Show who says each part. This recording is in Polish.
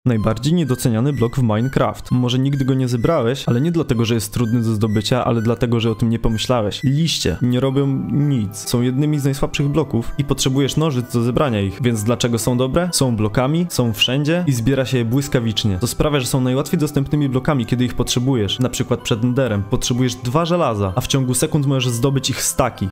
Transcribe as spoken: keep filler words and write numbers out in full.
Speaker 1: Najbardziej niedoceniany blok w Minecraft. Może nigdy go nie zebrałeś, ale nie dlatego, że jest trudny do zdobycia, ale dlatego, że o tym nie pomyślałeś. Liście nie robią nic. Są jednymi z najsłabszych bloków i potrzebujesz nożyc do zebrania ich. Więc dlaczego są dobre? Są blokami, są wszędzie i zbiera się je błyskawicznie. To sprawia, że są najłatwiej dostępnymi blokami, kiedy ich potrzebujesz. Na przykład przed Netherem. Potrzebujesz dwa żelaza, a w ciągu sekund możesz zdobyć ich staki.